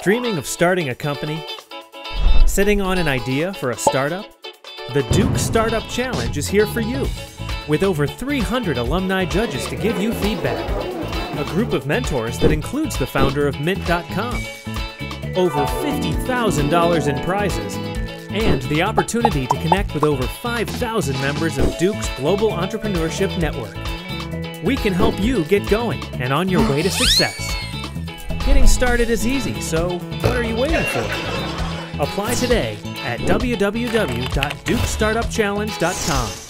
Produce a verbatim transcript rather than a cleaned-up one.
Dreaming of starting a company? Sitting on an idea for a startup? The Duke Startup Challenge is here for you. With over three hundred alumni judges to give you feedback. A group of mentors that includes the founder of Mint dot com. Over fifty thousand dollars in prizes. And the opportunity to connect with over five thousand members of Duke's Global Entrepreneurship Network. We can help you get going and on your way to success. Getting started is easy, so what are you waiting for? Apply today at w w w dot duke startup challenge dot com.